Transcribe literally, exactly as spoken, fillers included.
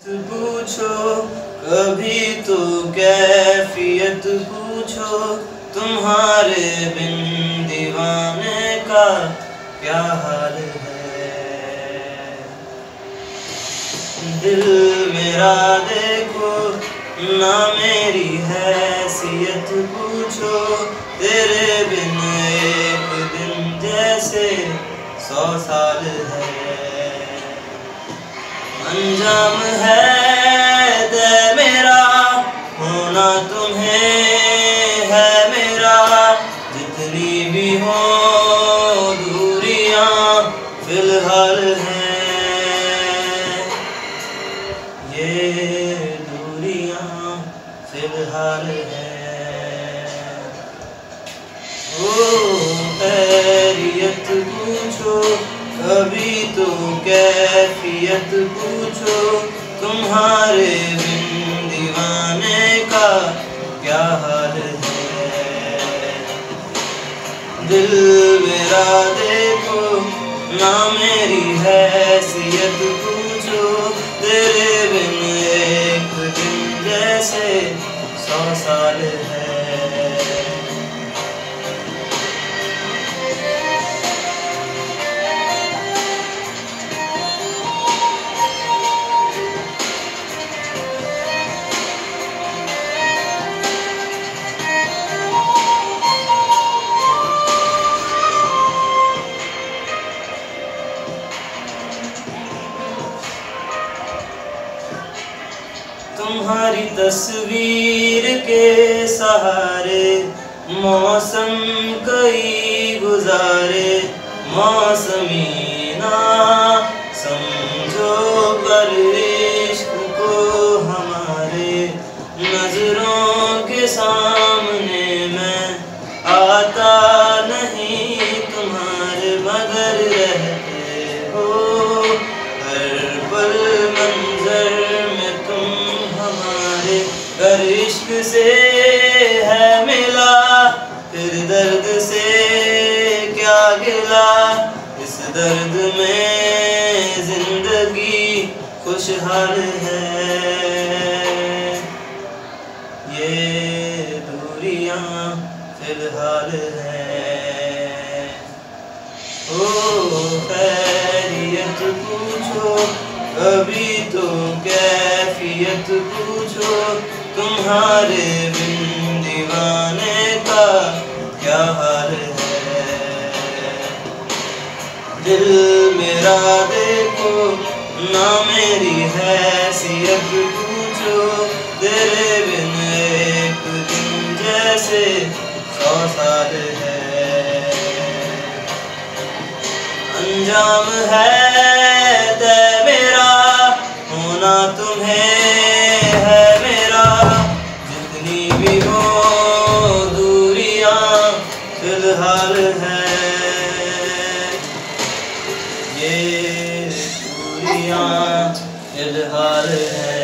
पूछो कभी तो कैफियत पूछो, तुम्हारे बिन दीवाने का क्या हाल है। दिल मेरा देखो ना मेरी हैसियत पूछो, तेरे बिन एक दिन जैसे सौ साल है। अंजाम है दे मेरा होना तुम्हें है मेरा, जितनी भी हो दूरियां फिलहाल हैं, ये दूरियां फिलहाल हैं। ओ खैरियत पूछो कभी तो कैफियत पूछो, तुम्हारे बिन दीवाने का क्या हाल है। दिल मेरा देखो ना मेरी हैसियत पूछो, तेरे बिन एक दिन जैसे सौ साल है। तुम्हारी तस्वीर के सहारे मौसम कई गुजारे, मौसमी ना समझो पर इश्क को हमारे, नजरों के सामने मैं आता नहीं तुम्हारे, मगर रहते हो हर पल मंजर में तुम हमारे। कर इश्क से है मिला फिर दर्द से क्या गिला, इस दर्द में जिंदगी खुशहाल है, ये दूरियां फिलहाल है। ओ खैरियत पूछो कभी तो कैफियत पूछो, तुम्हारे बिन दीवाने का क्या हाल है। दिल मेरा देखो ना मेरी हैसियत पूछो, तेरे बिन एक दिन जैसे सौ साल है। अंजाम है दे मेरा होना तुम्हें है मेरा, जितनी भी हो दूरियां फिलहाल हैं, ये दूरियां फिलहाल हैं।